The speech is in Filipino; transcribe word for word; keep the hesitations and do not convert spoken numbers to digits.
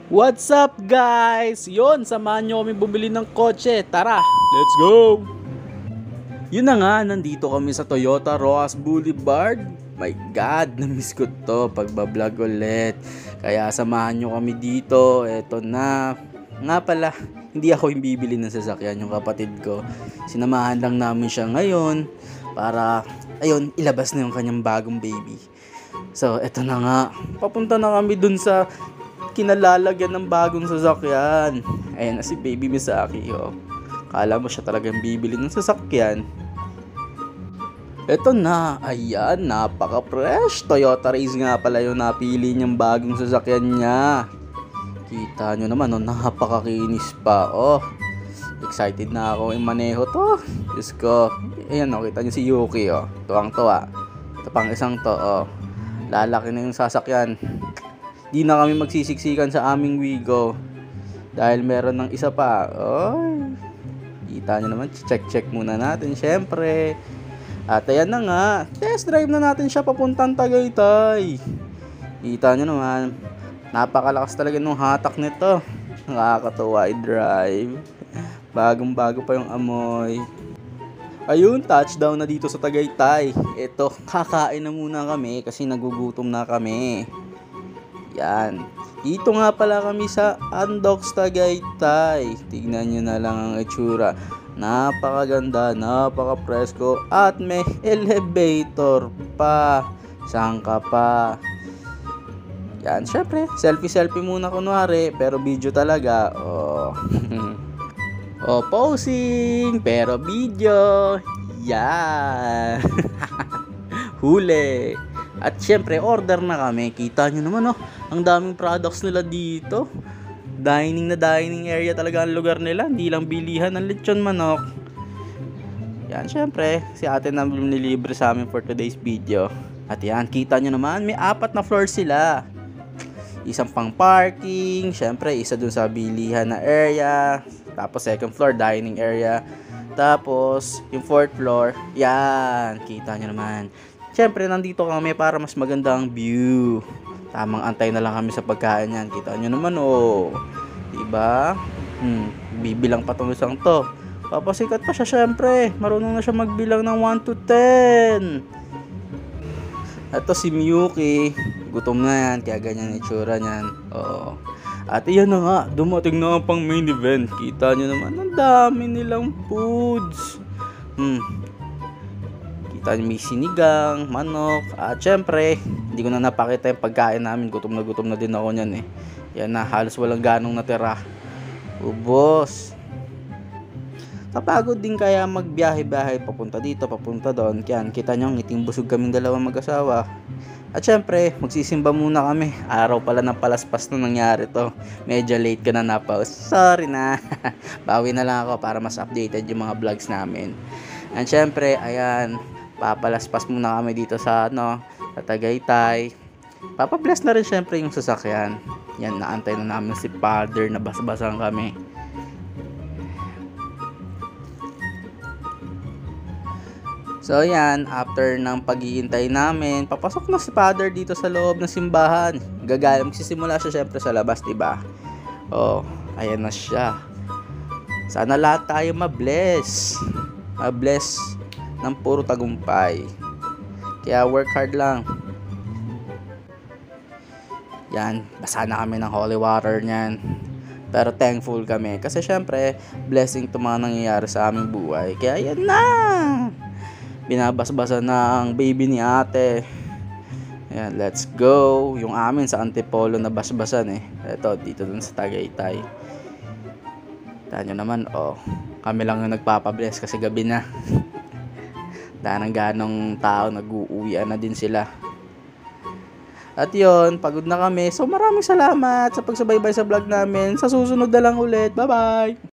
What's up guys? Yun, samahan nyo kami bumili ng kotse. Tara, let's go! Yun na nga, nandito kami sa Toyota Rojas Boulevard. My God, na-miss ko to pagbablog ulit. Kaya samahan nyo kami dito. Eto na. Nga pala, hindi ako yung bibili ng sasakyan, yung kapatid ko. Sinamahan lang namin siya ngayon para, ayun, ilabas na yung kanyang bagong baby. So, eto na nga. Papunta na kami dun sa kinalalagyan ng bagong sasakyan. Ayan na si baby Misaki, oh. Kala mo siya talagang bibili ng sasakyan. Eto na, ayan, napaka-fresh. Toyota Race nga pala yung napili niyang bagong sasakyan niya. Kita nyo naman, oh, napakakinis pa, oh. Excited na ako yung maneho to. Diyos ko. Ayan, oh, kita nyo si Yuki, oh. Tuwang-tuwa. Ito pang isang to, oh. Lalaki na yung sasakyan. Di na kami magsisiksikan sa aming Wigo dahil meron ng isa pa. Oy, kita nyo naman, check-check muna natin syempre. At ayan na nga, test drive na natin siya papuntang Tagaytay. Kita nyo naman, napakalakas talaga nung hatak nito. Nakakatuwa i-drive. Bagong bago pa yung amoy. Ayun, touchdown na dito sa Tagaytay. Ito, kakain na muna kami kasi nagugutom na kami. Yan. Dito nga pala kami sa Andox Tagaytay. Tignan nyo na lang ang itsura. Napakaganda, napaka-presko at may elevator pa. Sangka pa. Yan, syempre, selfie-selfie muna kunwari, pero video talaga. Oh. Oh, posing, pero video. Yan. Huli. At syempre, order na kami. Kita nyo naman, oh, ang daming products nila dito. Dining na dining area talaga ang lugar nila. Hindi lang bilihan ng lechon manok. Yan, syempre, si ate na nilibre sa amin for today's video. At yan, kita nyo naman, may apat na floor sila. Isang pang parking, syempre, isa dun sa bilihan na area. Tapos second floor, dining area. Tapos, yung fourth floor, yan, kita nyo naman. Siyempre, nandito kami para mas maganda ang view. Tamang antay na lang kami sa pagkain yan. Kita nyo naman, oh. Diba? Hmm, bibilang pa itong isang to. Papasikat pa siya, siyempre. Marunong na siya magbilang ng one to ten. Ito si Miyuki. Gutom na yan, kaya ganyan itsura niyan. Oo. At iyan na nga, dumating na ang pang main event. Kita nyo naman, ang dami nilang foods. Hmm. Kita nyo may sinigang, manok, at syempre, hindi ko na napakita yung pagkain namin. Gutom na gutom na din ako nyan eh. Yan na, halos walang ganong natira. Ubos. Kapagod din kaya magbiyahe-biyahe, papunta dito, papunta doon. Kaya kita nyo, ngiting busog kaming dalawang mag-asawa. At syempre, magsisimba muna kami. Araw pala ng palaspas na nangyari to. Medyo late ka na na-pause. Sorry na. Bawi na lang ako para mas updated yung mga vlogs namin. And syempre, ayan, papalaspas muna kami dito sa ano, sa Tagaytay. Papabless na rin syempre yung sasakyan. Yan, naantay na namin si father na basbasan kami. So yan, after ng paghihintay namin, papasok na si father dito sa loob ng simbahan. Gagala, magsisimula siya syempre sa labas, diba? Oh, ayan na siya. Sana lahat tayo ma-bless. Ma-bless ng puro tagumpay. Kaya work hard lang. Yan, basa na kami ng holy water niyan. Pero thankful kami kasi syempre blessing to mga nangyayari sa aming buhay. Kaya yan na. Binabasbasa ng baby ni ate. Yan, let's go. Yung amin sa Antipolo na basbasan eh. Ito, dito dun sa Tagaytay. Tanyo naman, oh, kami lang yung nagpapabless kasi gabi na. Dahil ng ganong tao, nag-uuwian na din sila. At yon, pagod na kami. So maraming salamat sa pagsubaybay sa vlog namin. Sa susunod na lang ulit. Bye bye!